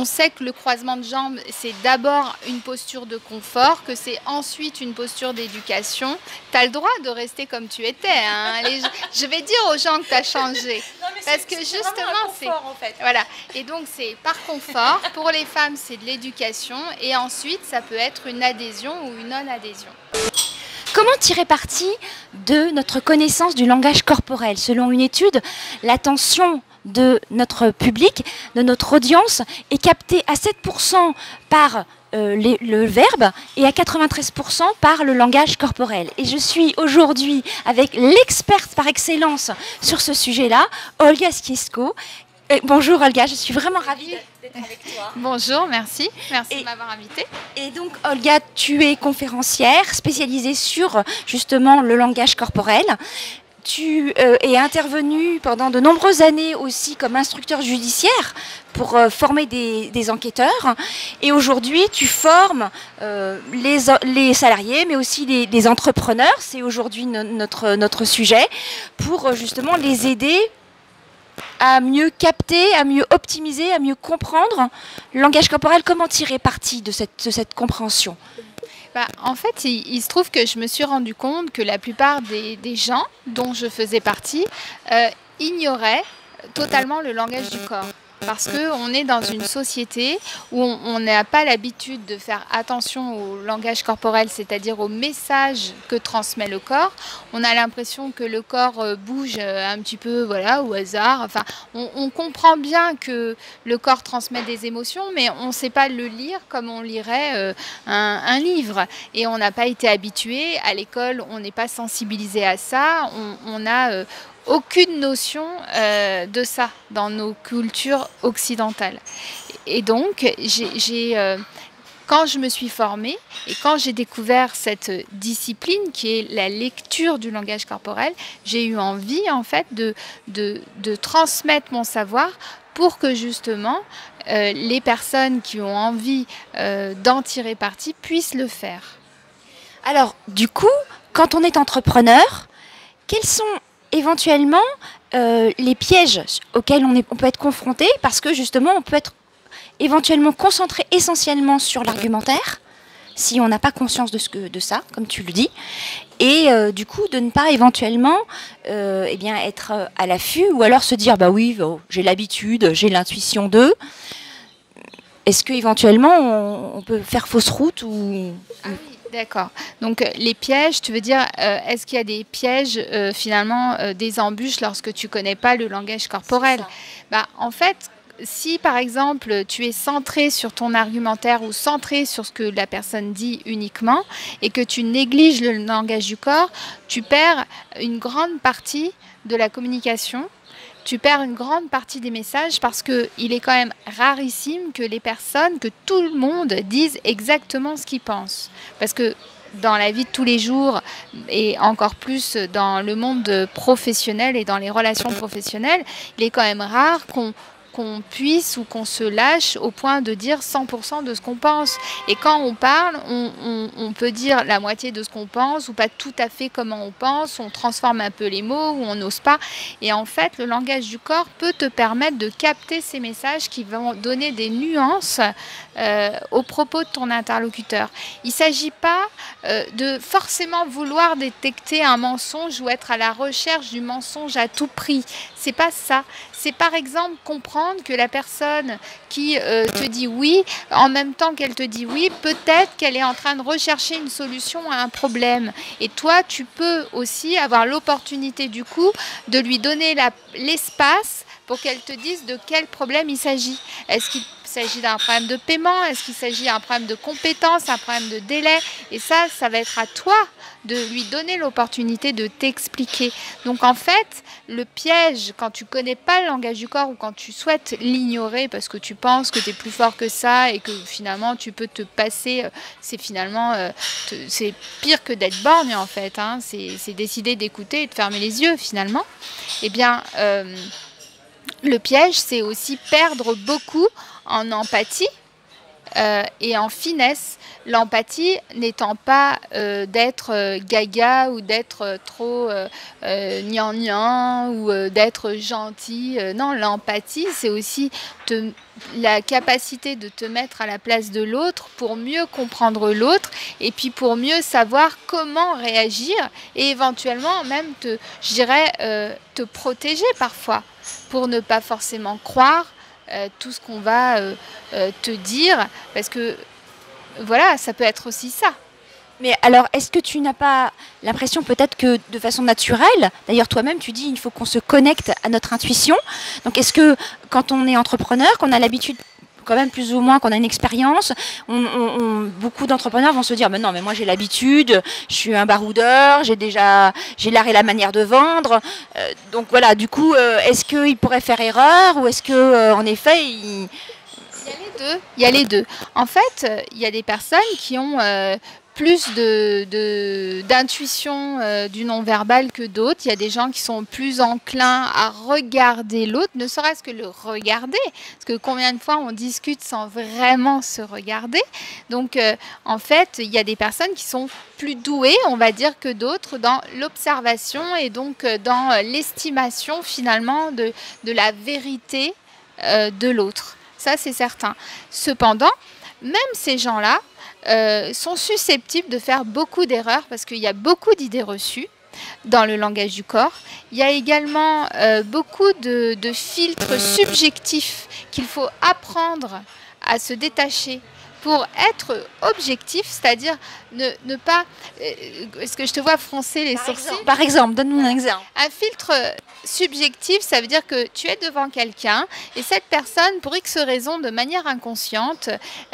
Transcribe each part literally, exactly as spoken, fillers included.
on sait que le croisement de jambes, c'est d'abord une posture de confort, que c'est ensuite une posture d'éducation. Tu as le droit de rester comme tu étais. Hein. Les, je vais dire aux gens que tu as changé. Non, parce que justement, c'est... En fait. Voilà. Et donc, c'est par confort. Pour les femmes, c'est de l'éducation. Et ensuite, ça peut être une adhésion ou une non-adhésion. Comment tirer parti de notre connaissance du langage corporel? Selon une étude, l'attention de notre public, de notre audience, est captée à sept pour cent par euh, les, le verbe et à quatre-vingt-treize pour cent par le langage corporel. Et je suis aujourd'hui avec l'experte par excellence sur ce sujet-là, Olga Skiesko. Et bonjour Olga, je suis vraiment ravie d'être avec toi. Bonjour, merci. Merci et, de m'avoir invitée. Et donc Olga, tu es conférencière spécialisée sur justement le langage corporel. Tu euh, es intervenue pendant de nombreuses années aussi comme instructeur judiciaire pour euh, former des, des enquêteurs. Et aujourd'hui, tu formes euh, les, les salariés, mais aussi les, les entrepreneurs. C'est aujourd'hui no, notre, notre sujet pour justement les aider à mieux capter, à mieux optimiser, à mieux comprendre le langage corporel. Comment tirer parti de cette, de cette compréhension? Bah, en fait, il, il se trouve que je me suis rendu compte que la plupart des, des gens dont je faisais partie euh, ignoraient totalement le langage du corps. Parce qu'on est dans une société où on n'a pas l'habitude de faire attention au langage corporel, c'est-à-dire au message que transmet le corps. On a l'impression que le corps bouge un petit peu voilà, au hasard. Enfin, on, on comprend bien que le corps transmet des émotions, mais on ne sait pas le lire comme on lirait euh, un, un livre. Et on n'a pas été habitué. À l'école, on n'est pas sensibilisé à ça. On, on a... Euh, aucune notion euh, de ça dans nos cultures occidentales. Et donc, j'ai, euh, quand je me suis formée et quand j'ai découvert cette discipline qui est la lecture du langage corporel, j'ai eu envie en fait de, de, de transmettre mon savoir pour que justement euh, les personnes qui ont envie euh, d'en tirer parti puissent le faire. Alors, du coup, quand on est entrepreneur, quels sont éventuellement euh, les pièges auxquels on, est, on peut être confronté, parce que justement on peut être éventuellement concentré essentiellement sur l'argumentaire si on n'a pas conscience de, ce que, de ça, comme tu le dis, et euh, du coup de ne pas éventuellement euh, eh bien, être à l'affût, ou alors se dire bah oui, oh, j'ai l'habitude, j'ai l'intuition d'eux. Est-ce qu'éventuellement on, on peut faire fausse route ou... Ah oui. D'accord. Donc les pièges, tu veux dire, euh, est-ce qu'il y a des pièges, euh, finalement, euh, des embûches lorsque tu ne connais pas le langage corporel? Bah, en fait, si par exemple tu es centré sur ton argumentaire ou centré sur ce que la personne dit uniquement et que tu négliges le langage du corps, tu perds une grande partie de la communication. Tu perds une grande partie des messages parce qu'il est quand même rarissime que les personnes, que tout le monde dise exactement ce qu'ils pensent. Parce que dans la vie de tous les jours, et encore plus dans le monde professionnel et dans les relations professionnelles, il est quand même rare qu'on qu'on puisse ou qu'on se lâche au point de dire cent pour cent de ce qu'on pense. Et quand on parle, on, on, on peut dire la moitié de ce qu'on pense ou pas tout à fait comment on pense, on transforme un peu les mots ou on n'ose pas. Et en fait, le langage du corps peut te permettre de capter ces messages qui vont donner des nuances euh, au propos de ton interlocuteur. Il ne s'agit pas euh, de forcément vouloir détecter un mensonge ou être à la recherche du mensonge à tout prix. C'est pas ça. C'est par exemple comprendre que la personne qui euh, te dit oui, en même temps qu'elle te dit oui, peut-être qu'elle est en train de rechercher une solution à un problème. Et toi, tu peux aussi avoir l'opportunité du coup de lui donner la, l'espace pour qu'elle te dise de quel problème il s'agit. Est-ce qu'il s'agit d'un problème de paiement? Est-ce qu'il s'agit d'un problème de compétence, un problème de délai? Et ça, ça va être à toi de lui donner l'opportunité de t'expliquer. Donc en fait, le piège, quand tu ne connais pas le langage du corps ou quand tu souhaites l'ignorer parce que tu penses que tu es plus fort que ça et que finalement tu peux te passer, c'est finalement euh, te, c'est pire que d'être borgne en fait. Hein, c'est, c'est décider d'écouter et de fermer les yeux finalement. Eh bien, euh, le piège, c'est aussi perdre beaucoup en empathie euh, et en finesse. L'empathie n'étant pas euh, d'être euh, gaga ou d'être euh, trop euh, euh, gnangnan ou euh, d'être gentil. Euh, non, l'empathie, c'est aussi te, la capacité de te mettre à la place de l'autre pour mieux comprendre l'autre et puis pour mieux savoir comment réagir et éventuellement même te, je dirais, euh, te protéger parfois pour ne pas forcément croire euh, tout ce qu'on va euh, euh, te dire parce que voilà, ça peut être aussi ça. Mais alors, est-ce que tu n'as pas l'impression peut-être que de façon naturelle, d'ailleurs toi-même tu dis il faut qu'on se connecte à notre intuition, donc est-ce que quand on est entrepreneur, qu'on a l'habitude quand même plus ou moins, qu'on a une expérience, on, on, on, beaucoup d'entrepreneurs vont se dire mais non mais moi j'ai l'habitude, je suis un baroudeur, j'ai déjà j'ai l'art et la manière de vendre, euh, donc voilà, du coup euh, est-ce qu'ils pourraient faire erreur ou est-ce que euh, en effet ils... Il y a les deux. Il y a les deux. En fait, il y a des personnes qui ont euh, plus de, de, d'intuition euh, du non-verbal que d'autres. Il y a des gens qui sont plus enclins à regarder l'autre, ne serait-ce que le regarder. Parce que combien de fois on discute sans vraiment se regarder. Donc, euh, en fait, il y a des personnes qui sont plus douées, on va dire, que d'autres dans l'observation et donc euh, dans l'estimation finalement de, de la vérité euh, de l'autre. Ça, c'est certain. Cependant, même ces gens-là euh, sont susceptibles de faire beaucoup d'erreurs parce qu'il y a beaucoup d'idées reçues dans le langage du corps. Il y a également euh, beaucoup de, de filtres subjectifs qu'il faut apprendre à se détacher pour être objectif, c'est-à-dire ne, ne pas... Est-ce que je te vois froncer les Par sourcils? exemple, Par exemple, donne-nous un exemple. Un filtre subjectif, ça veut dire que tu es devant quelqu'un et cette personne, pour X raisons, de manière inconsciente,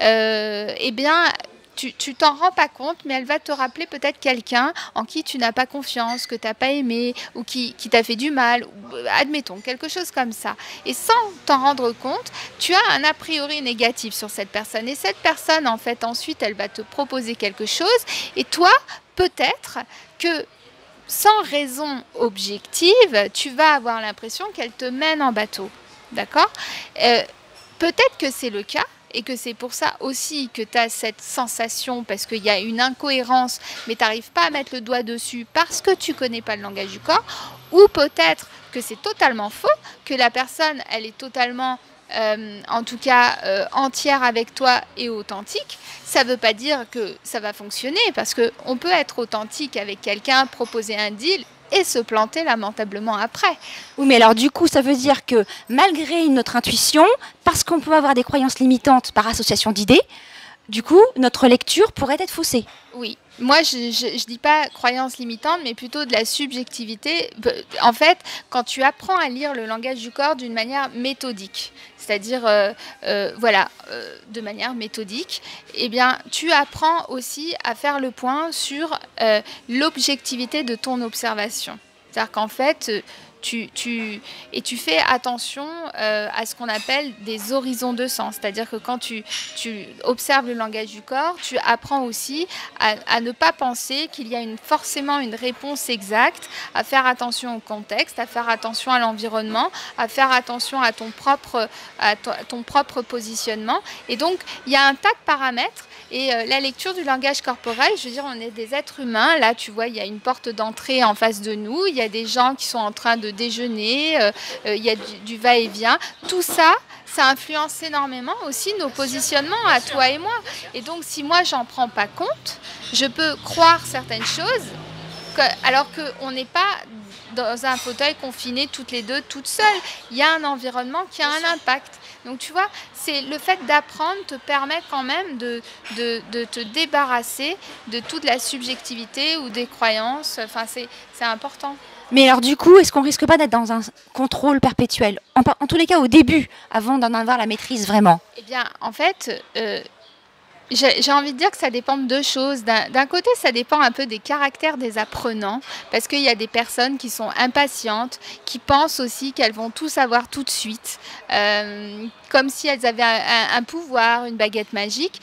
euh, eh bien... Tu t'en rends pas compte, mais elle va te rappeler peut-être quelqu'un en qui tu n'as pas confiance, que tu n'as pas aimé ou qui, qui t'a fait du mal, ou, admettons, quelque chose comme ça. Et sans t'en rendre compte, tu as un a priori négatif sur cette personne. Et cette personne, en fait, ensuite, elle va te proposer quelque chose. Et toi, peut-être que sans raison objective, tu vas avoir l'impression qu'elle te mène en bateau. D'accord ? euh, Peut-être que c'est le cas. Et que c'est pour ça aussi que tu as cette sensation, parce qu'il y a une incohérence, mais tu n'arrives pas à mettre le doigt dessus parce que tu ne connais pas le langage du corps, ou peut-être que c'est totalement faux, que la personne, elle est totalement, euh, en tout cas, euh, entière avec toi et authentique. Ça ne veut pas dire que ça va fonctionner, parce qu'on peut être authentique avec quelqu'un, proposer un deal, et se planter lamentablement après. Oui, mais alors du coup, ça veut dire que malgré notre intuition, parce qu'on peut avoir des croyances limitantes par association d'idées, du coup, notre lecture pourrait être faussée. Oui. Moi, je ne dis pas croyance limitante, mais plutôt de la subjectivité. En fait, quand tu apprends à lire le langage du corps d'une manière méthodique, c'est-à-dire, euh, euh, voilà, euh, de manière méthodique, eh bien, tu apprends aussi à faire le point sur euh, l'objectivité de ton observation. C'est-à-dire qu'en fait, tu, tu, et tu fais attention euh, à ce qu'on appelle des horizons de sens. C'est-à-dire que quand tu, tu observes le langage du corps, tu apprends aussi à, à ne pas penser qu'il y a une, forcément une réponse exacte, à faire attention au contexte, à faire attention à l'environnement, à faire attention à ton propre, à ton, à ton propre positionnement. Et donc, il y a un tas de paramètres. Et euh, la lecture du langage corporel, je veux dire, on est des êtres humains. Là, tu vois, il y a une porte d'entrée en face de nous. Il y a des gens qui sont en train de déjeuner. Euh, euh, il y a du, du va-et-vient. Tout ça, ça influence énormément aussi nos positionnements à toi et moi. Et donc, si moi, j'en prends pas compte, je peux croire certaines choses, que, alors qu'on n'est pas dans un fauteuil confiné toutes les deux, toutes seules. Il y a un environnement qui a un impact. Donc tu vois, c'est le fait d'apprendre te permet quand même de, de, de te débarrasser de toute la subjectivité ou des croyances. Enfin, c'est important. Mais alors du coup, est-ce qu'on risque pas d'être dans un contrôle perpétuel, en, en tous les cas au début, avant d'en avoir la maîtrise vraiment? Eh bien, en fait... Euh, J'ai envie de dire que ça dépend de deux choses. D'un côté, ça dépend un peu des caractères des apprenants, parce qu'il y a des personnes qui sont impatientes, qui pensent aussi qu'elles vont tout savoir tout de suite, euh, comme si elles avaient un, un, un pouvoir, une baguette magique.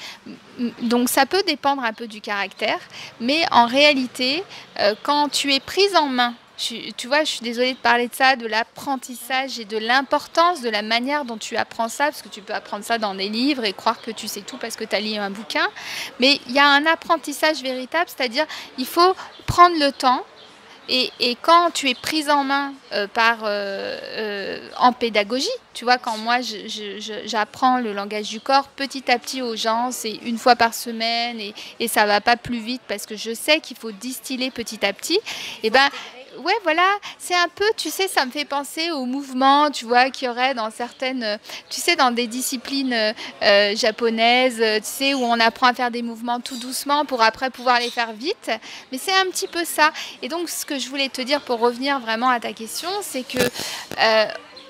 Donc ça peut dépendre un peu du caractère, mais en réalité, euh, quand tu es prise en main Je, tu vois, je suis désolée de parler de ça, de l'apprentissage et de l'importance de la manière dont tu apprends ça, parce que tu peux apprendre ça dans des livres et croire que tu sais tout parce que tu as lu un bouquin. Mais il y a un apprentissage véritable, c'est-à-dire il faut prendre le temps. Et, et quand tu es prise en main euh, par, euh, euh, en pédagogie, tu vois, quand moi j'apprends le langage du corps petit à petit aux gens, c'est une fois par semaine et, et ça ne va pas plus vite parce que je sais qu'il faut distiller petit à petit, et ben ouais, voilà, c'est un peu, tu sais, ça me fait penser au mouvement, tu vois, qu'il y aurait dans certaines, tu sais, dans des disciplines euh, japonaises, tu sais, où on apprend à faire des mouvements tout doucement pour après pouvoir les faire vite. Mais c'est un petit peu ça. Et donc, ce que je voulais te dire pour revenir vraiment à ta question, c'est que euh,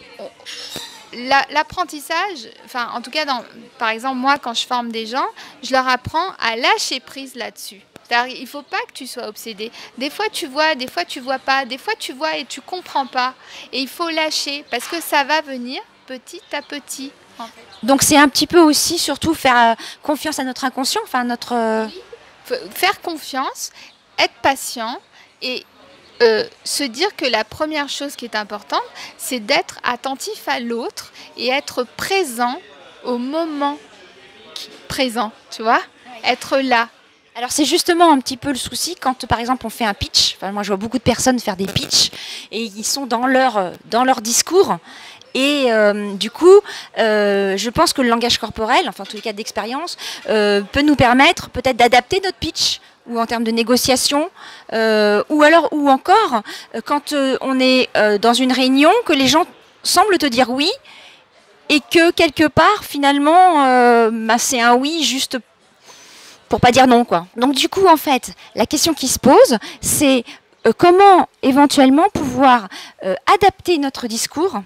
l'apprentissage, enfin, en tout cas, dans, par exemple, moi, quand je forme des gens, je leur apprends à lâcher prise là-dessus. Il ne faut pas que tu sois obsédé. Des fois, tu vois, des fois, tu ne vois pas. Des fois, tu vois et tu ne comprends pas. Et il faut lâcher parce que ça va venir petit à petit. En fait. Donc, c'est un petit peu aussi, surtout, faire confiance à notre inconscient, enfin, notre... Oui. Faire confiance, être patient et euh, se dire que la première chose qui est importante, c'est d'être attentif à l'autre et être présent au moment présent, tu vois, être là. Alors c'est justement un petit peu le souci quand par exemple on fait un pitch, enfin, moi je vois beaucoup de personnes faire des pitchs et ils sont dans leur, dans leur discours et euh, du coup euh, je pense que le langage corporel, enfin en tous les cas d'expérience, euh, peut nous permettre peut-être d'adapter notre pitch ou en termes de négociation euh, ou alors ou encore quand euh, on est euh, dans une réunion que les gens semblent te dire oui et que quelque part finalement euh, bah, c'est un oui juste pour pas dire non, quoi. Donc du coup, en fait, la question qui se pose, c'est euh, comment éventuellement pouvoir euh, adapter notre discours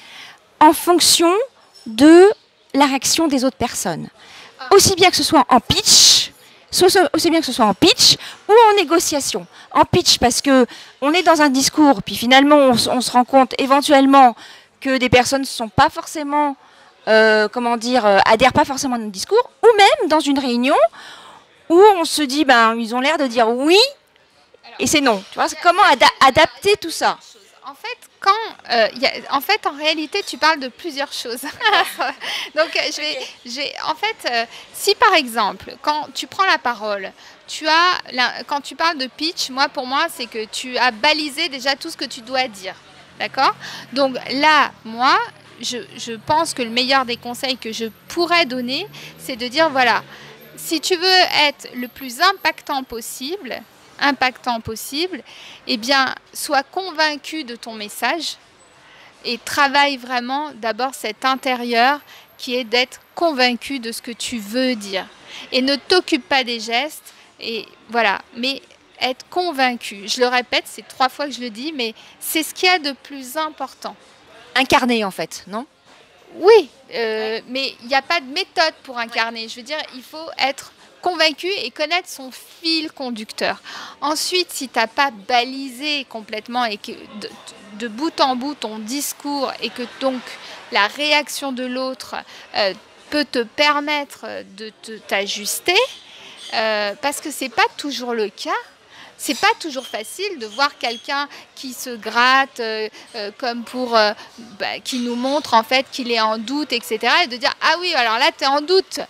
en fonction de la réaction des autres personnes. Aussi bien que ce soit en pitch, aussi bien que ce soit en pitch ou en négociation. En pitch parce que on est dans un discours, puis finalement on, on se rend compte éventuellement que des personnes ne sont pas forcément, euh, comment dire, euh, adhèrent pas forcément à notre discours, ou même dans une réunion où on se dit, ben, ils ont l'air de dire oui, et c'est non. Tu vois, comment ada adapter tout ça? En fait, quand, euh, y a, en fait, en réalité, tu parles de plusieurs choses. Donc, je vais, je vais, en fait, euh, si par exemple, quand tu prends la parole, tu as, la, quand tu parles de pitch, moi, pour moi, c'est que tu as balisé déjà tout ce que tu dois dire. D'accord? Donc là, moi, je, je pense que le meilleur des conseils que je pourrais donner, c'est de dire, voilà, si tu veux être le plus impactant possible, impactant possible, eh bien, sois convaincu de ton message et travaille vraiment d'abord cet intérieur qui est d'être convaincu de ce que tu veux dire. Et ne t'occupe pas des gestes, et voilà, mais être convaincu. Je le répète, c'est trois fois que je le dis, mais c'est ce qu'il y a de plus important. Incarner, en fait, non ? Oui, euh, mais il n'y a pas de méthode pour incarner. Je veux dire, il faut être convaincu et connaître son fil conducteur. Ensuite, si tu n'as pas balisé complètement et que de, de bout en bout ton discours et que donc la réaction de l'autre euh, peut te permettre de t'ajuster, euh, parce que ce n'est pas toujours le cas. C'est pas toujours facile de voir quelqu'un qui se gratte euh, euh, comme pour euh, bah, qui nous montre en fait qu'il est en doute, et cetera. Et de dire ah oui, alors là tu es en doute.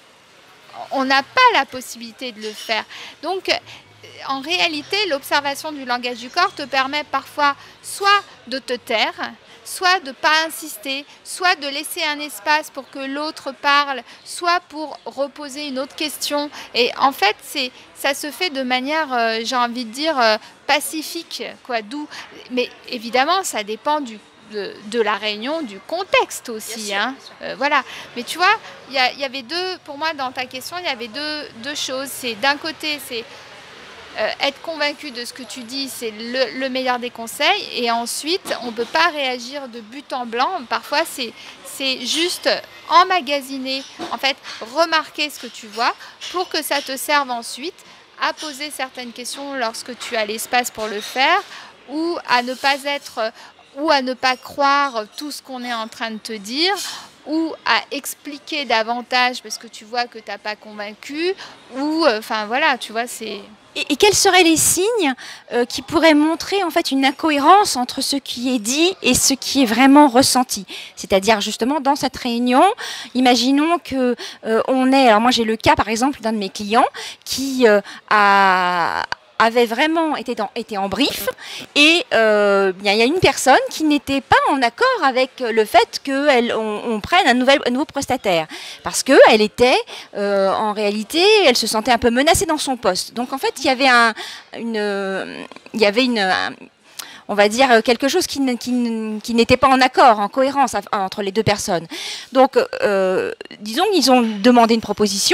On n'a pas la possibilité de le faire. Donc en réalité, l'observation du langage du corps te permet parfois soit de te taire, soit de ne pas insister, soit de laisser un espace pour que l'autre parle, soit pour reposer une autre question. Et en fait, c'est, ça se fait de manière, euh, j'ai envie de dire, euh, pacifique, quoi, doux. Mais évidemment, ça dépend du, de, de la réunion, du contexte aussi. Bien hein. sûr, bien sûr. Euh, voilà. Mais tu vois, il y, y avait deux, pour moi, dans ta question, il y avait deux, deux choses. C'est d'un côté, c'est Euh, être convaincu de ce que tu dis, c'est le, le meilleur des conseils. Et ensuite, on ne peut pas réagir de but en blanc. Parfois, c'est juste emmagasiner, en fait, remarquer ce que tu vois pour que ça te serve ensuite à poser certaines questions lorsque tu as l'espace pour le faire ou à ne pas être, ou à ne pas croire tout ce qu'on est en train de te dire ou à expliquer davantage parce que tu vois que tu n'as pas convaincu, ou enfin euh, voilà, tu vois, c'est... Et, et quels seraient les signes euh, qui pourraient montrer en fait une incohérence entre ce qui est dit et ce qui est vraiment ressenti? C'est-à-dire justement dans cette réunion, imaginons que euh, on est, alors moi j'ai le cas par exemple d'un de mes clients qui euh, a avait vraiment été, dans, été en brief et euh, il y a une personne qui n'était pas en accord avec le fait qu'on on prenne un, nouvel, un nouveau prestataire parce qu'elle était euh, en réalité, elle se sentait un peu menacée dans son poste. Donc en fait, il y avait, un, une, il y avait une, un, on va dire quelque chose qui, qui, qui n'était pas en accord, en cohérence entre les deux personnes. Donc euh, disons qu'ils ont demandé une proposition.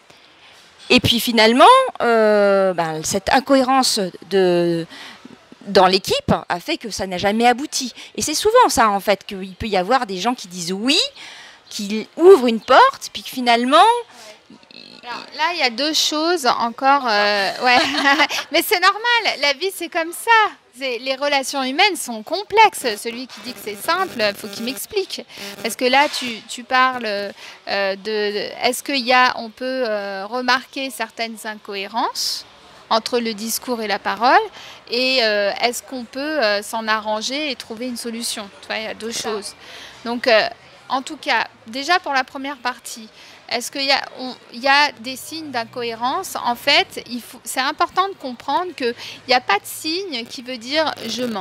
Et puis finalement, euh, ben, cette incohérence de, dans l'équipe a fait que ça n'a jamais abouti. Et c'est souvent ça, en fait, qu'il peut y avoir des gens qui disent oui, qui ouvrent une porte, puis que finalement... Alors, là, il y a deux choses encore. Euh, ouais. Mais c'est normal, la vie, c'est comme ça. Les relations humaines sont complexes. Celui qui dit que c'est simple, il faut qu'il m'explique. Parce que là, tu, tu parles euh, de, de... Est-ce qu'il y a, on peut euh, remarquer certaines incohérences entre le discours et la parole, et euh, est-ce qu'on peut euh, s'en arranger et trouver une solution? Tu vois, il y a deux choses. Donc, euh, en tout cas, déjà pour la première partie, est-ce qu'il y a, on, il y a des signes d'incohérence? En fait, c'est important de comprendre qu'il n'y a pas de signe qui veut dire « je mens ».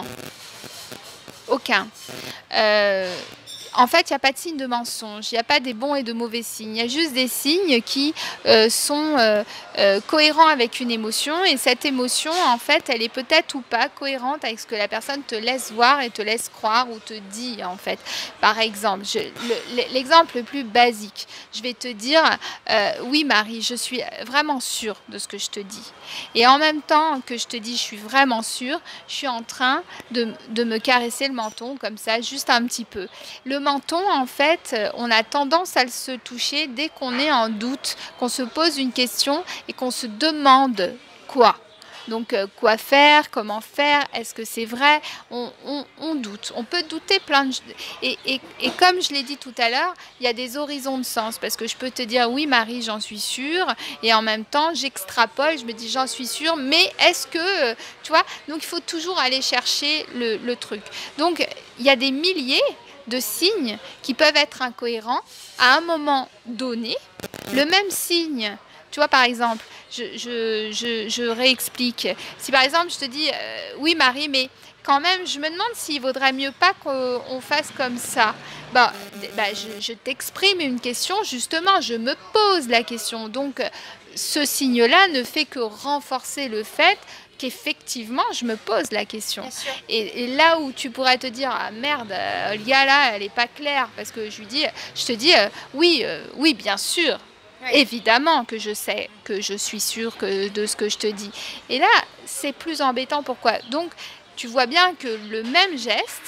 Aucun. Euh, en fait, il n'y a pas de signe de mensonge, il n'y a pas des bons et de mauvais signes. Il y a juste des signes qui euh, sont euh, euh, cohérents avec une émotion. Et cette émotion, en fait, elle est peut-être ou pas cohérente avec ce que la personne te laisse voir et te laisse croire ou te dit, en fait. Par exemple, l'exemple le, le plus basique, je vais te dire, euh, oui Marie, je suis vraiment sûre de ce que je te dis. Et en même temps que je te dis, je suis vraiment sûre, je suis en train de, de me caresser le menton, comme ça, juste un petit peu. Le menton, en fait, on a tendance à le se toucher dès qu'on est en doute, qu'on se pose une question et qu'on se demande quoi. Donc, euh, quoi faire, comment faire, est-ce que c'est vrai? on, on, on doute, on peut douter plein de... Et, et, et comme je l'ai dit tout à l'heure, il y a des horizons de sens, parce que je peux te dire, oui Marie, j'en suis sûre, et en même temps, j'extrapole, je me dis, j'en suis sûre, mais est-ce que... Tu vois? Donc, il faut toujours aller chercher le, le truc. Donc, il y a des milliers de signes qui peuvent être incohérents à un moment donné. Le même signe, tu vois, par exemple, je, je, je, je réexplique. Si par exemple, je te dis, euh, oui Marie, mais quand même, je me demande s'il vaudrait mieux pas qu'on fasse comme ça. Bah, bah, je, je t'exprime une question, justement, je me pose la question. Donc, ce signe-là ne fait que renforcer le fait qu'effectivement, je me pose la question. Et, et là où tu pourrais te dire, ah merde, euh, Olga, là, elle n'est pas claire, parce que je lui dis, je te dis, euh, oui, euh, oui, bien sûr, oui. Évidemment que je sais, que je suis sûre que, de ce que je te dis. Et là, c'est plus embêtant. Pourquoi? Donc, tu vois bien que le même geste,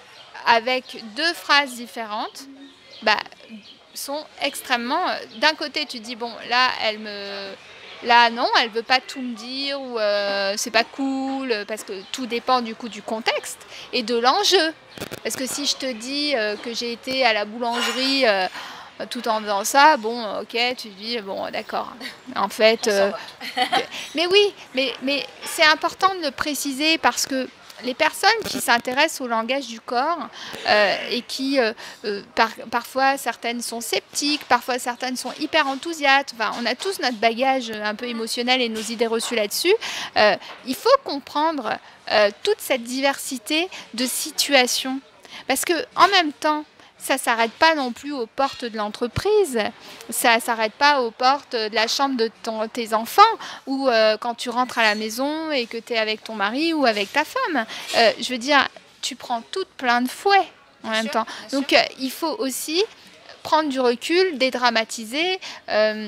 avec deux phrases différentes, bah, sont extrêmement... D'un côté, tu dis, bon, là, elle me... Là, non, elle veut pas tout me dire, ou euh, c'est pas cool, parce que tout dépend du coup du contexte et de l'enjeu. Parce que si je te dis euh, que j'ai été à la boulangerie euh, tout en faisant ça, bon, ok, tu dis, bon, d'accord. En fait, euh, mais oui, mais, mais c'est important de le préciser parce que les personnes qui s'intéressent au langage du corps euh, et qui, euh, euh, par, parfois certaines sont sceptiques, parfois certaines sont hyper enthousiastes, enfin, on a tous notre bagage un peu émotionnel et nos idées reçues là-dessus, euh, il faut comprendre euh, toute cette diversité de situations. Parce qu'en même temps, ça ne s'arrête pas non plus aux portes de l'entreprise, ça ne s'arrête pas aux portes de la chambre de ton, tes enfants, ou euh, quand tu rentres à la maison et que tu es avec ton mari ou avec ta femme. Euh, je veux dire, tu prends toutes plein de fouets en même temps. Donc, euh, il faut aussi prendre du recul, dédramatiser, euh,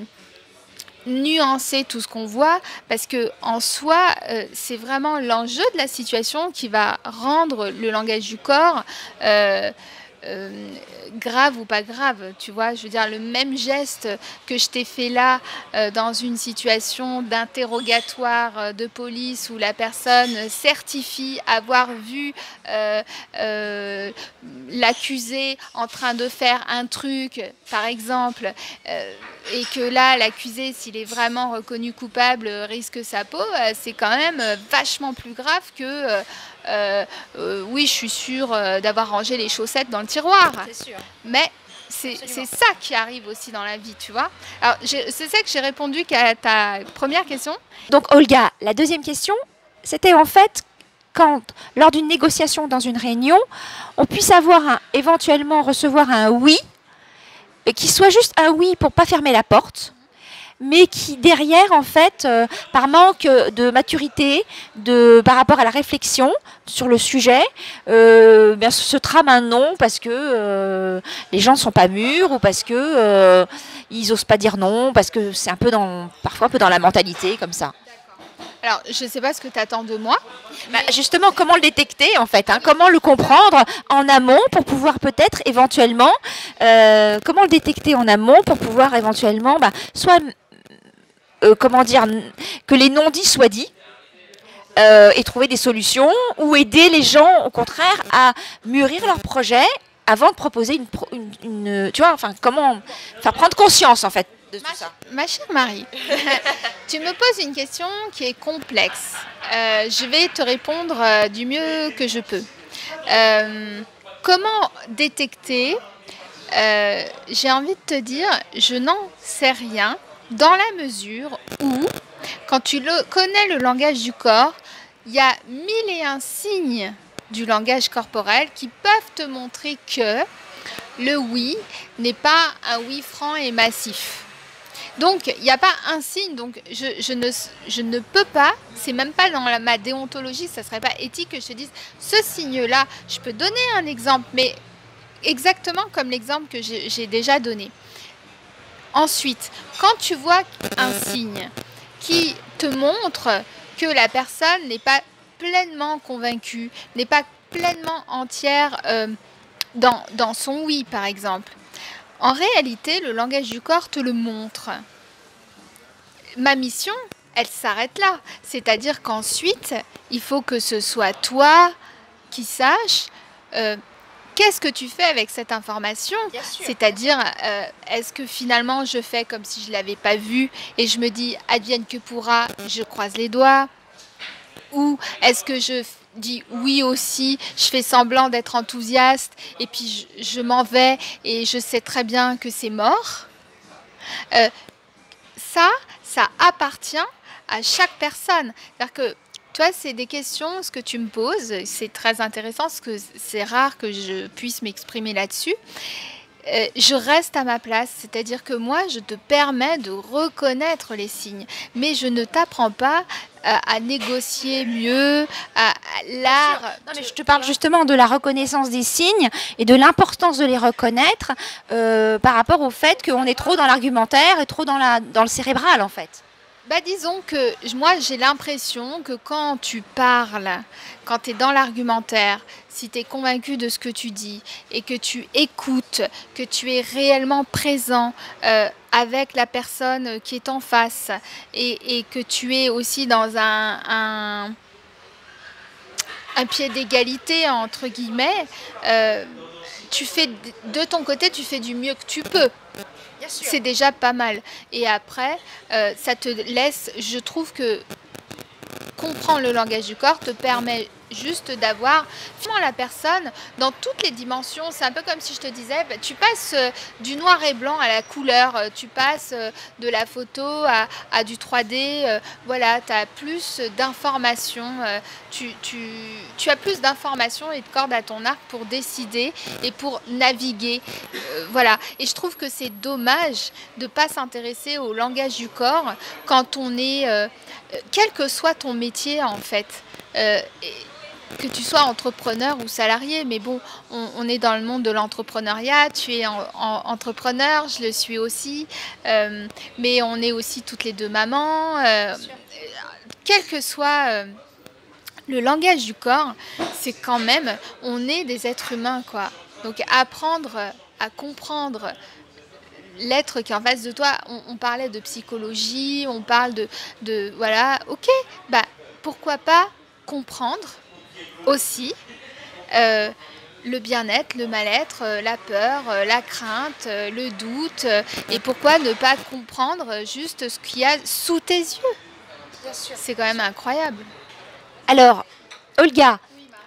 nuancer tout ce qu'on voit, parce que en soi, euh, c'est vraiment l'enjeu de la situation qui va rendre le langage du corps... Euh, euh, grave ou pas grave, tu vois. Je veux dire, le même geste que je t'ai fait là, euh, dans une situation d'interrogatoire euh, de police où la personne certifie avoir vu euh, euh, l'accusé en train de faire un truc, par exemple, euh, et que là, l'accusé, s'il est vraiment reconnu coupable, risque sa peau, euh, c'est quand même vachement plus grave que euh, euh, euh, oui, je suis sûre euh, d'avoir rangé les chaussettes dans le tiroir. C'est sûr. Mais c'est ça qui arrive aussi dans la vie, tu vois. Alors, c'est ça que j'ai répondu qu'à ta première question. Donc, Olga, la deuxième question, c'était en fait quand, lors d'une négociation dans une réunion, on puisse avoir un, éventuellement recevoir un oui, et qui soit juste un oui pour pas fermer la porte, mais qui derrière, en fait, euh, par manque de maturité, de, par rapport à la réflexion sur le sujet, euh, bien, se trame un non parce que euh, les gens ne sont pas mûrs ou parce que euh, ils osent pas dire non, parce que c'est un peu dans, parfois un peu dans la mentalité comme ça. Alors, je ne sais pas ce que tu attends de moi. Bah, justement, comment le détecter en fait, hein, comment le comprendre en amont pour pouvoir peut-être éventuellement, euh, comment le détecter en amont pour pouvoir éventuellement, bah, soit, euh, comment dire, que les non-dits soient dits euh, et trouver des solutions ou aider les gens au contraire à mûrir leur projet avant de proposer une, une, une tu vois, enfin, comment faire prendre conscience en fait. De ma, tout ça. Ma chère Marie, tu me poses une question qui est complexe. Euh, je vais te répondre euh, du mieux que je peux. Euh, comment détecter euh, J'ai envie de te dire, je n'en sais rien dans la mesure où, quand tu le, connais le langage du corps, il y a mille et un signes du langage corporel qui peuvent te montrer que le oui n'est pas un oui franc et massif. Donc, il n'y a pas un signe, donc je, je, ne, je ne peux pas, c'est même pas dans la, ma déontologie, ça ne serait pas éthique que je te dise, ce signe-là, je peux donner un exemple, mais exactement comme l'exemple que j'ai déjà donné. Ensuite, quand tu vois un signe qui te montre que la personne n'est pas pleinement convaincue, n'est pas pleinement entière euh, dans, dans son oui, par exemple, en réalité, le langage du corps te le montre. Ma mission, elle s'arrête là. C'est-à-dire qu'ensuite, il faut que ce soit toi qui saches euh, qu'est-ce que tu fais avec cette information. C'est-à-dire, euh, est-ce que finalement, je fais comme si je ne l'avais pas vu et je me dis, advienne que pourra, je croise les doigts. Ou est-ce que je dis oui aussi, je fais semblant d'être enthousiaste et puis je, je m'en vais et je sais très bien que c'est mort. Euh, ça, ça appartient à chaque personne. C'est-à-dire que, toi, c'est des questions, ce que tu me poses, c'est très intéressant, parce que c'est rare que je puisse m'exprimer là-dessus. Euh, je reste à ma place, c'est-à-dire que moi, je te permets de reconnaître les signes, mais je ne t'apprends pas à, à négocier mieux, à, à l'art. Non, mais je te parle justement de la reconnaissance des signes et de l'importance de les reconnaître euh, par rapport au fait qu'on est trop dans l'argumentaire et trop dans, la, dans le cérébral, en fait. Bah, disons que moi, j'ai l'impression que quand tu parles, quand tu es dans l'argumentaire, si tu es convaincu de ce que tu dis et que tu écoutes, que tu es réellement présent euh, avec la personne qui est en face et, et que tu es aussi dans un, un, un pied d'égalité, entre guillemets, euh, tu fais, de ton côté, tu fais du mieux que tu peux. C'est déjà pas mal. Et après, euh, ça te laisse, je trouve que comprendre le langage du corps te permet juste d'avoir finalement la personne dans toutes les dimensions. C'est un peu comme si je te disais, bah, tu passes euh, du noir et blanc à la couleur, euh, tu passes euh, de la photo à, à du trois D, euh, voilà, tu as plus d'informations, euh, tu, tu, tu as plus d'informations et de cordes à ton arc pour décider et pour naviguer, euh, voilà. Et je trouve que c'est dommage de ne pas s'intéresser au langage du corps quand on est, euh, quel que soit ton métier en fait, euh, et, que tu sois entrepreneur ou salarié, mais bon, on, on est dans le monde de l'entrepreneuriat, tu es en, en, entrepreneur, je le suis aussi, euh, mais on est aussi toutes les deux mamans, euh, quel que soit euh, le langage du corps, c'est quand même, on est des êtres humains, quoi. Donc apprendre à comprendre l'être qui est en face de toi. On, on parlait de psychologie, on parle de, de voilà, ok, bah pourquoi pas comprendre aussi euh, le bien-être, le mal-être, euh, la peur, euh, la crainte, euh, le doute, euh, et pourquoi ne pas comprendre juste ce qu'il y a sous tes yeux. C'est quand même incroyable. Alors, Olga,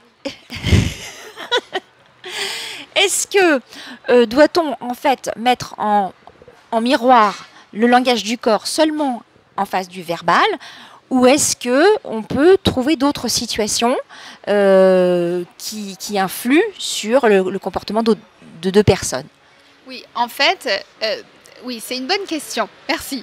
est-ce que euh, doit-on en fait mettre en, en miroir le langage du corps seulement en face du verbal, ou est-ce que on peut trouver d'autres situations euh, qui, qui influent sur le, le comportement de, de deux personnes? Oui, en fait, euh, oui, c'est une bonne question. Merci.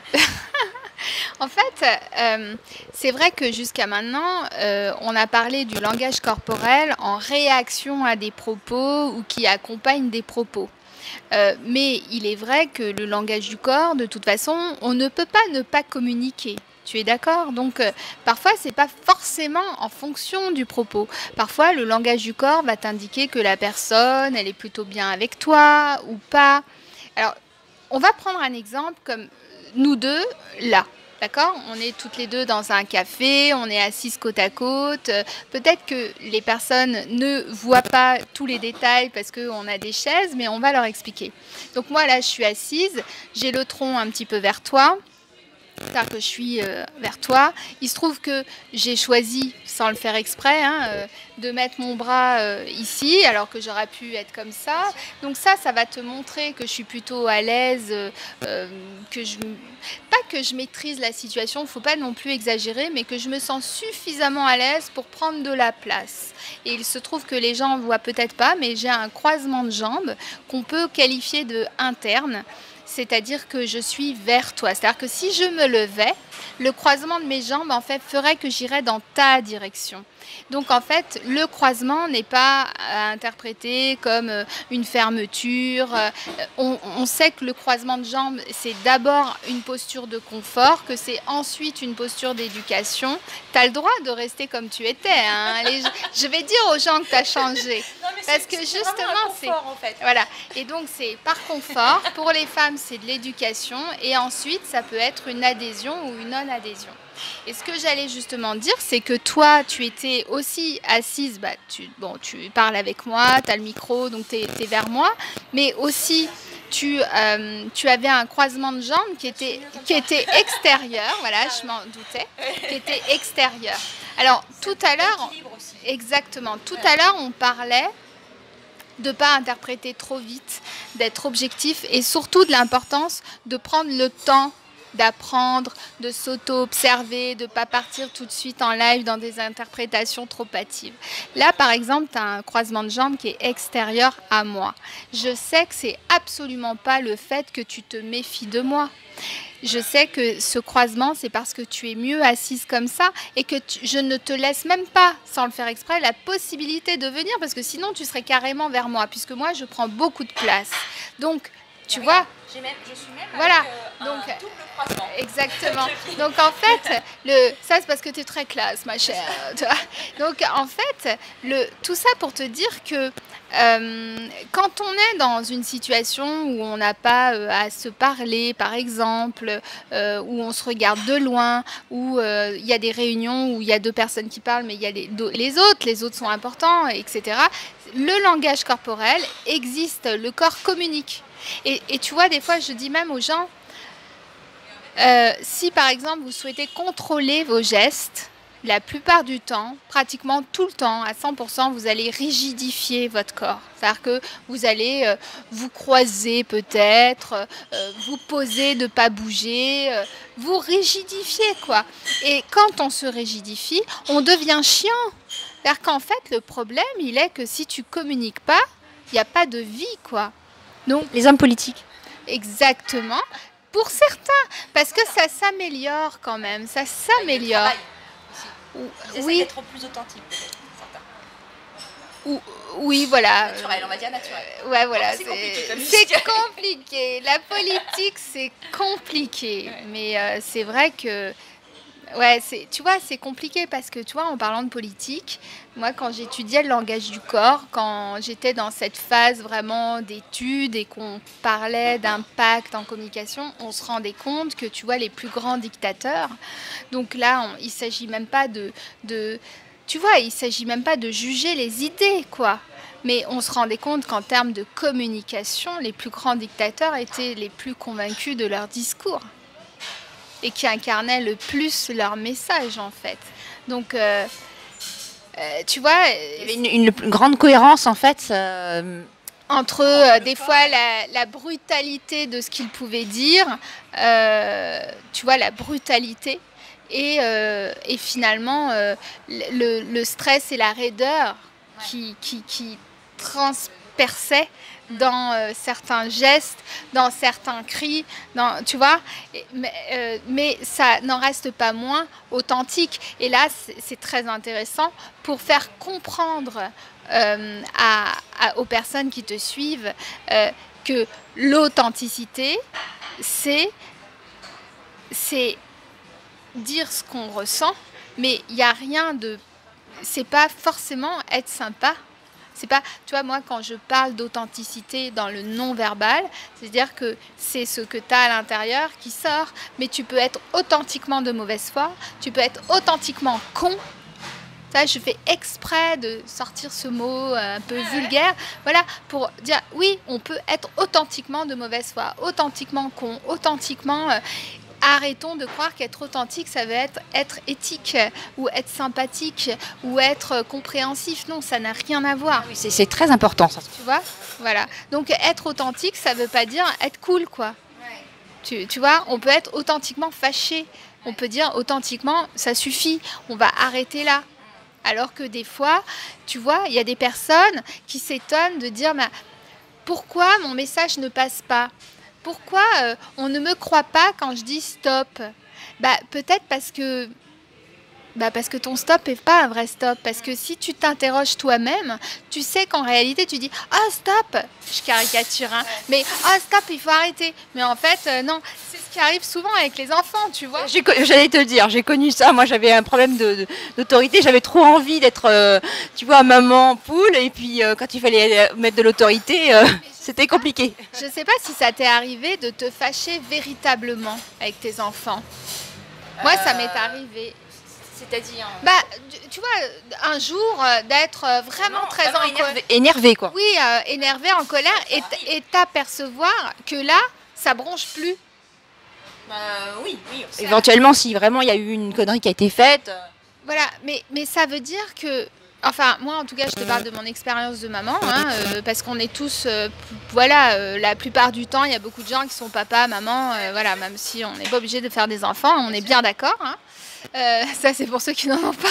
En fait, euh, c'est vrai que jusqu'à maintenant, euh, on a parlé du langage corporel en réaction à des propos ou qui accompagnent des propos. Euh, mais il est vrai que le langage du corps, de toute façon, on ne peut pas ne pas communiquer. Tu es d'accord? Donc, euh, parfois, c'est pas forcément en fonction du propos. Parfois, le langage du corps va t'indiquer que la personne, elle est plutôt bien avec toi ou pas. Alors, on va prendre un exemple comme nous deux, là. D'accord? On est toutes les deux dans un café, on est assises côte à côte. Euh, Peut-être que les personnes ne voient pas tous les détails parce qu'on a des chaises, mais on va leur expliquer. Donc moi, là, je suis assise, j'ai le tronc un petit peu vers toi. C'est-à-dire que je suis euh, vers toi. Il se trouve que j'ai choisi, sans le faire exprès, hein, euh, de mettre mon bras euh, ici, alors que j'aurais pu être comme ça. Donc ça, ça va te montrer que je suis plutôt à l'aise, euh, euh, que je, pas que je maîtrise la situation, il ne faut pas non plus exagérer, mais que je me sens suffisamment à l'aise pour prendre de la place. Et il se trouve que les gens ne voient peut-être pas, mais j'ai un croisement de jambes qu'on peut qualifier de interne. C'est-à-dire que je suis vers toi. C'est-à-dire que si je me levais, le croisement de mes jambes en fait ferait que j'irais dans ta direction. Donc en fait, le croisement n'est pas à interpréter comme une fermeture. On, on sait que le croisement de jambes, c'est d'abord une posture de confort, que c'est ensuite une posture d'éducation. Tu as le droit de rester comme tu étais. Hein. Les, je vais dire aux gens que tu as changé. Non, parce que justement, c'est... En fait. Voilà. Et donc c'est par confort. Pour les femmes, c'est de l'éducation. Et ensuite, ça peut être une adhésion ou une non-adhésion. Et ce que j'allais justement dire, c'est que toi, tu étais aussi assise, bah, tu, bon, tu parles avec moi, tu as le micro, donc tu es, es vers moi, mais aussi tu, euh, tu avais un croisement de jambes qui était, qui était extérieur, voilà, je m'en doutais, qui était extérieur. Alors, tout à l'heure, exactement, tout à l'heure, on parlait de ne pas interpréter trop vite, d'être objectif et surtout de l'importance de prendre le temps d'apprendre, de s'auto-observer, de ne pas partir tout de suite en live dans des interprétations trop hâtives. Là, par exemple, tu as un croisement de jambes qui est extérieur à moi. Je sais que c'est absolument pas le fait que tu te méfies de moi. Je sais que ce croisement, c'est parce que tu es mieux assise comme ça et que tu, je ne te laisse même pas, sans le faire exprès, la possibilité de venir parce que sinon, tu serais carrément vers moi puisque moi, je prends beaucoup de place. Donc, tu vois, même, je suis même voilà, avec, euh, donc un double croisement. Exactement. Donc en fait, le, ça c'est parce que tu es très classe, ma chère. Tu vois. Donc en fait, le, tout ça pour te dire que euh, quand on est dans une situation où on n'a pas euh, à se parler, par exemple, euh, où on se regarde de loin, où euh, il y a des réunions où il y a deux personnes qui parlent, mais il y a les, les autres, les autres sont importants, et cetera. Le langage corporel existe, le corps communique. Et, et tu vois, des fois, je dis même aux gens, euh, si par exemple vous souhaitez contrôler vos gestes, la plupart du temps, pratiquement tout le temps, à cent pour cent, vous allez rigidifier votre corps. C'est-à-dire que vous allez euh, vous croiser peut-être, euh, vous poser de ne pas bouger, euh, vous rigidifier quoi. Et quand on se rigidifie, on devient chiant. C'est-à-dire qu'en fait, le problème, il est que si tu communiques pas, il n'y a pas de vie quoi. Donc, les hommes politiques. Exactement. Pour certains, parce que ça s'améliore quand même, ça s'améliore. Oui. D'être plus authentique, certains. Ou, oui, voilà. Naturel, on va dire naturel. Ouais, voilà. C'est compliqué. C'est compliqué. La politique, c'est compliqué. Ouais. Mais euh, c'est vrai que Ouais, c'est, tu vois, c'est compliqué parce que, tu vois, en parlant de politique, moi, quand j'étudiais le langage du corps, quand j'étais dans cette phase vraiment d'études et qu'on parlait d'impact en communication, on se rendait compte que, tu vois, les plus grands dictateurs, donc là, on, il ne s'agit même pas de, de, tu vois, il s'agit même pas de juger les idées, quoi. Mais on se rendait compte qu'en termes de communication, les plus grands dictateurs étaient les plus convaincus de leur discours et qui incarnaient le plus leur message en fait. Donc, euh, euh, tu vois, Il y avait une, une, une grande cohérence en fait. Euh... Entre euh, des fois la, la brutalité de ce qu'ils pouvaient dire, euh, tu vois, la brutalité, et, euh, et finalement euh, le, le stress et la raideur qui, qui, qui transperçaient dans euh, certains gestes, dans certains cris, dans, tu vois, et, mais, euh, mais ça n'en reste pas moins authentique. Et là, c'est très intéressant pour faire comprendre euh, à, à, aux personnes qui te suivent euh, que l'authenticité, c'est c'est dire ce qu'on ressent, mais il n'y a rien de... C'est pas forcément être sympa. C'est pas, tu vois, moi, quand je parle d'authenticité dans le non-verbal, c'est-à-dire que c'est ce que tu as à l'intérieur qui sort, mais tu peux être authentiquement de mauvaise foi, tu peux être authentiquement con. Ça, je fais exprès de sortir ce mot un peu vulgaire, voilà, pour dire, oui, on peut être authentiquement de mauvaise foi, authentiquement con, authentiquement... Euh, arrêtons de croire qu'être authentique, ça veut être être éthique ou être sympathique ou être compréhensif. Non, ça n'a rien à voir. Oui, c'est très important, ça. Tu vois, voilà. Donc, être authentique, ça ne veut pas dire être cool, quoi. Ouais. Tu, tu vois, on peut être authentiquement fâché. On peut dire authentiquement, ça suffit, on va arrêter là. Alors que des fois, tu vois, il y a des personnes qui s'étonnent de dire, bah, pourquoi mon message ne passe pas ? Pourquoi euh, on ne me croit pas quand je dis stop? Bah, peut-être parce que, bah, parce que ton stop n'est pas un vrai stop. Parce que si tu t'interroges toi-même, tu sais qu'en réalité, tu dis « Ah, stop !» Je caricature, hein. Mais « Ah, stop, il faut arrêter !» Mais en fait, euh, non, c'est ce qui arrive souvent avec les enfants, tu vois. J'allais te dire, j'ai connu ça. Moi, j'avais un problème d'autorité. J'avais trop envie d'être, euh, tu vois, maman poule. Et puis, euh, quand il fallait mettre de l'autorité... Euh... C'était compliqué. Je ne sais pas si ça t'est arrivé de te fâcher véritablement avec tes enfants. Moi, euh, ça m'est arrivé. C'est-à-dire bah, tu vois, un jour, euh, d'être vraiment non, très vraiment énervé, énervé, quoi. Oui, euh, énervé, en colère, et t'apercevoir que là, ça bronche plus. Bah, oui, oui. Éventuellement, si vraiment il y a eu une connerie qui a été faite. Voilà, mais, mais ça veut dire que... Enfin, moi, en tout cas, je te parle de mon expérience de maman, hein, euh, parce qu'on est tous, euh, voilà, euh, la plupart du temps, il y a beaucoup de gens qui sont papa, maman, euh, voilà, même si on n'est pas obligé de faire des enfants, on est bien d'accord. Hein. Euh, ça, c'est pour ceux qui n'en ont pas.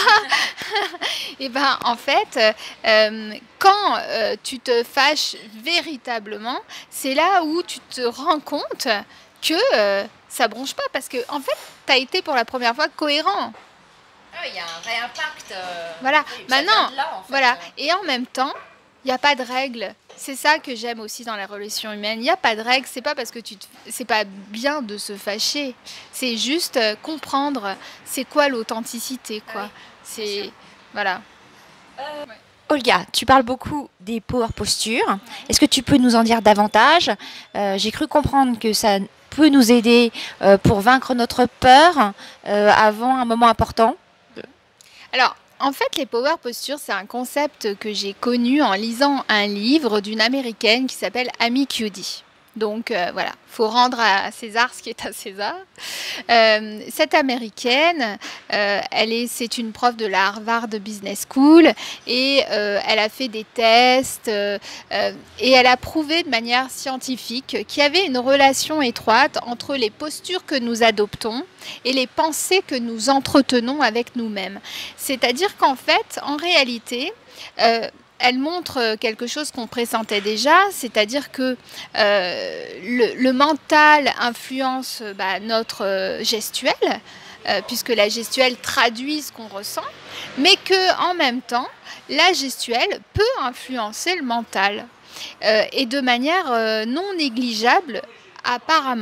Et ben, en fait, euh, quand euh, tu te fâches véritablement, c'est là où tu te rends compte que euh, ça bronche pas, parce que, en fait, tu as été pour la première fois cohérent. Il y a un vrai impact. Euh, voilà, oui, maintenant, là, en fait. voilà. Et en même temps, il n'y a pas de règle. C'est ça que j'aime aussi dans les relations humaines. Il n'y a pas de règle. C'est pas parce que tu, te... c'est pas bien de se fâcher. C'est juste comprendre c'est quoi l'authenticité, quoi. Ah oui, c'est voilà. Euh... Olga, tu parles beaucoup des power postures. Est-ce que tu peux nous en dire davantage? euh, J'ai cru comprendre que ça peut nous aider euh, pour vaincre notre peur euh, avant un moment important. Alors, en fait, les power postures, c'est un concept que j'ai connu en lisant un livre d'une américaine qui s'appelle Amy Cuddy. Donc euh, voilà, il faut rendre à César ce qui est à César. Euh, cette américaine, euh, elle est, c'est une prof de la Harvard Business School et euh, elle a fait des tests euh, euh, et elle a prouvé de manière scientifique qu'il y avait une relation étroite entre les postures que nous adoptons et les pensées que nous entretenons avec nous-mêmes. C'est-à-dire qu'en fait, en réalité, euh, elle montre quelque chose qu'on pressentait déjà, c'est-à-dire que euh, le, le mental influence bah, notre euh, gestuelle, euh, puisque la gestuelle traduit ce qu'on ressent, mais qu'en même temps, la gestuelle peut influencer le mental, euh, et de manière euh, non négligeable apparemment.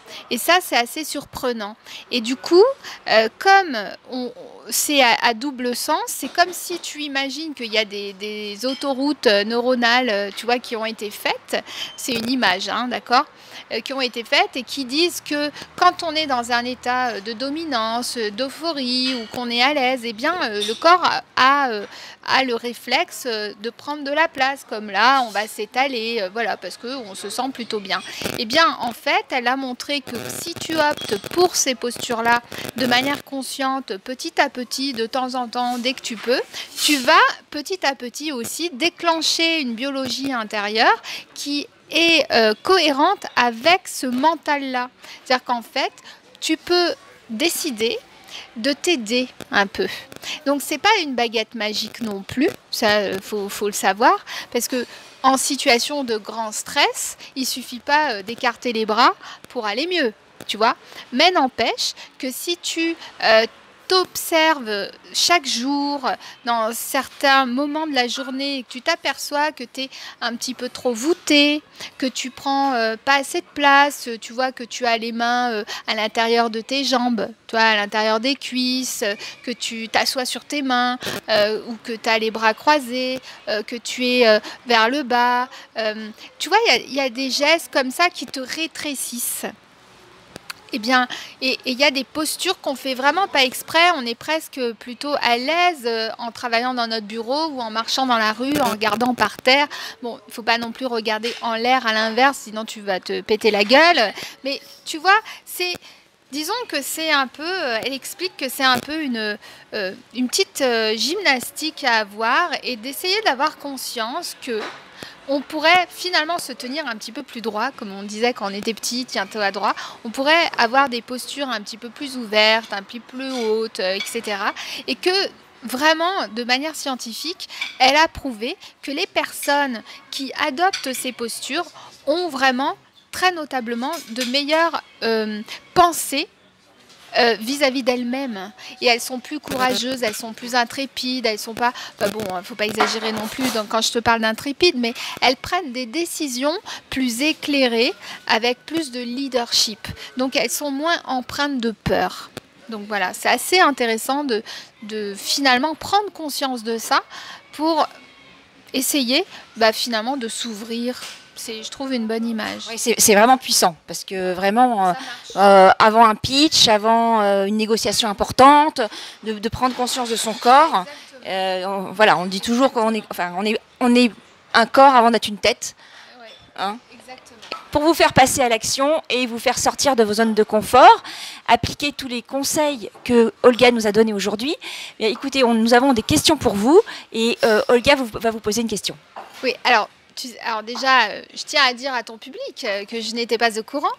Et ça, c'est assez surprenant. Et du coup, euh, comme c'est à, à double sens, c'est comme si tu imagines qu'il y a des, des autoroutes neuronales, tu vois, qui ont été faites. C'est une image, hein, d'accord, euh, qui ont été faites et qui disent que quand on est dans un état de dominance, d'euphorie ou qu'on est à l'aise, eh bien, euh, le corps a, a, a le réflexe de prendre de la place. Comme là, on va s'étaler, euh, voilà, parce qu'on se sent plutôt bien. Eh bien, en fait, elle a montré que si tu optes pour ces postures-là de manière consciente, petit à petit, de temps en temps, dès que tu peux, tu vas petit à petit aussi déclencher une biologie intérieure qui est euh, cohérente avec ce mental-là. C'est-à-dire qu'en fait, tu peux décider de t'aider un peu. Donc, c'est pas une baguette magique non plus, ça, faut, faut le savoir, parce que en situation de grand stress, il suffit pas d'écarter les bras pour aller mieux, tu vois. Mais n'empêche que si tu euh, t'observes chaque jour, dans certains moments de la journée, que tu t'aperçois que tu es un petit peu trop voûté, que tu prends euh, pas assez de place, tu vois que tu as les mains euh, à l'intérieur de tes jambes, tu vois, à l'intérieur des cuisses, que tu t'assois sur tes mains, euh, ou que tu as les bras croisés, euh, que tu es euh, vers le bas. Euh, tu vois, il y, y a des gestes comme ça qui te rétrécissent. Eh bien, et il y a des postures qu'on fait vraiment pas exprès, on est presque plutôt à l'aise euh, en travaillant dans notre bureau ou en marchant dans la rue, en regardant par terre. Bon, il faut pas non plus regarder en l'air à l'inverse, sinon tu vas te péter la gueule. Mais tu vois, c'est... Disons que c'est un peu, elle explique que c'est un peu une, euh, une petite euh, gymnastique à avoir et d'essayer d'avoir conscience que on pourrait finalement se tenir un petit peu plus droit, comme on disait quand on était petit, tiens-toi droit. On pourrait avoir des postures un petit peu plus ouvertes, un peu plus hautes, euh, et cetera. Et que vraiment, de manière scientifique, elle a prouvé que les personnes qui adoptent ces postures ont vraiment, très notablement, de meilleures euh, pensées Euh, vis-à-vis d'elles-mêmes, et elles sont plus courageuses, elles sont plus intrépides, elles sont pas, enfin bon, faut pas exagérer non plus donc, quand je te parle d'intrépide, mais elles prennent des décisions plus éclairées avec plus de leadership, donc elles sont moins empreintes de peur. Donc voilà, c'est assez intéressant de, de finalement prendre conscience de ça pour essayer bah, finalement de s'ouvrir. C'est, je trouve, une bonne image. Oui, c'est vraiment puissant, parce que vraiment, euh, euh, avant un pitch, avant euh, une négociation importante, de, de prendre conscience de son corps, euh, on, voilà, on dit toujours qu'on est, enfin, on est, on est un corps avant d'être une tête. Hein, pour vous faire passer à l'action et vous faire sortir de vos zones de confort, appliquer tous les conseils que Olga nous a donnés aujourd'hui. Écoutez, on, nous avons des questions pour vous, et euh, Olga vous, va vous poser une question. Oui, alors... Alors déjà, je tiens à dire à ton public que je n'étais pas au courant.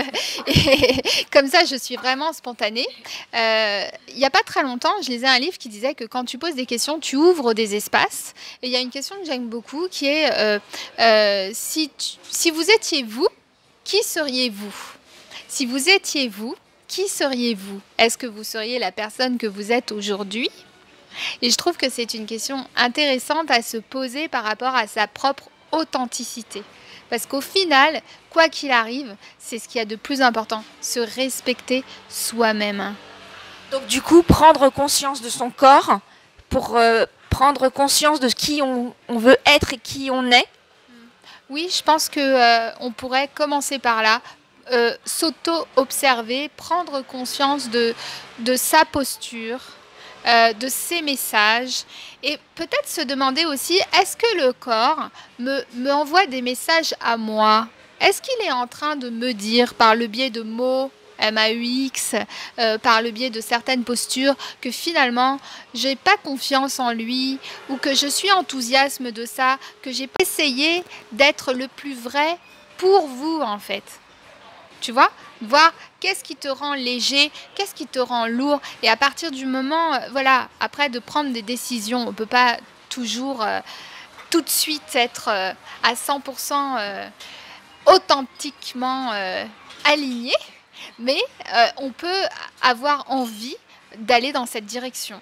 Et comme ça, je suis vraiment spontanée. Euh, il n'y a pas très longtemps, je lisais un livre qui disait que quand tu poses des questions, tu ouvres des espaces. Et il y a une question que j'aime beaucoup qui est euh, euh, si, tu, si vous étiez vous, qui seriez-vous? Si vous étiez vous, qui seriez-vous? Est-ce que vous seriez la personne que vous êtes aujourd'hui? Et je trouve que c'est une question intéressante à se poser par rapport à sa propre authenticité. Parce qu'au final, quoi qu'il arrive, c'est ce qu'il y a de plus important, se respecter soi-même. Donc du coup, prendre conscience de son corps pour euh, prendre conscience de qui on, on veut être et qui on est. Oui, je pense qu'on euh, pourrait commencer par là, euh, s'auto-observer, prendre conscience de, de sa posture, Euh, de ces messages, et peut-être se demander aussi, est-ce que le corps me, me envoie des messages à moi? Est-ce qu'il est en train de me dire par le biais de mots M A U X, euh, par le biais de certaines postures, que finalement j'ai pas confiance en lui, ou que je suis enthousiasme de ça, que j'ai essayé d'être le plus vrai pour vous en fait? Tu vois, voir qu'est-ce qui te rend léger, qu'est-ce qui te rend lourd. Et à partir du moment, euh, voilà, après de prendre des décisions, on ne peut pas toujours euh, tout de suite être euh, à cent pour cent euh, authentiquement euh, aligné, mais euh, on peut avoir envie d'aller dans cette direction.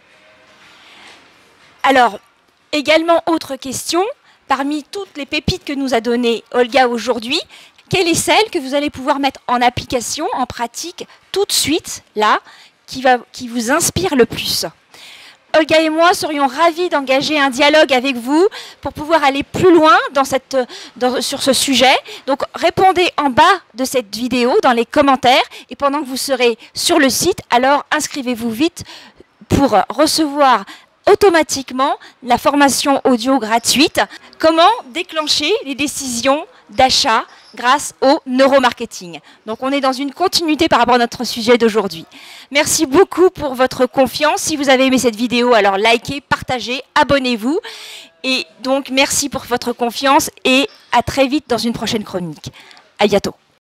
Alors, également, autre question, parmi toutes les pépites que nous a données Olga aujourd'hui, quelle est celle que vous allez pouvoir mettre en application, en pratique, tout de suite, là, qui, va, qui vous inspire le plus? Olga et moi serions ravis d'engager un dialogue avec vous pour pouvoir aller plus loin dans cette, dans, sur ce sujet. Donc répondez en bas de cette vidéo dans les commentaires et pendant que vous serez sur le site, alors inscrivez-vous vite pour recevoir automatiquement la formation audio gratuite. Comment déclencher les décisions d'achat grâce au neuromarketing. Donc on est dans une continuité par rapport à notre sujet d'aujourd'hui. Merci beaucoup pour votre confiance. Si vous avez aimé cette vidéo, alors likez, partagez, abonnez-vous. Et donc merci pour votre confiance et à très vite dans une prochaine chronique. À bientôt.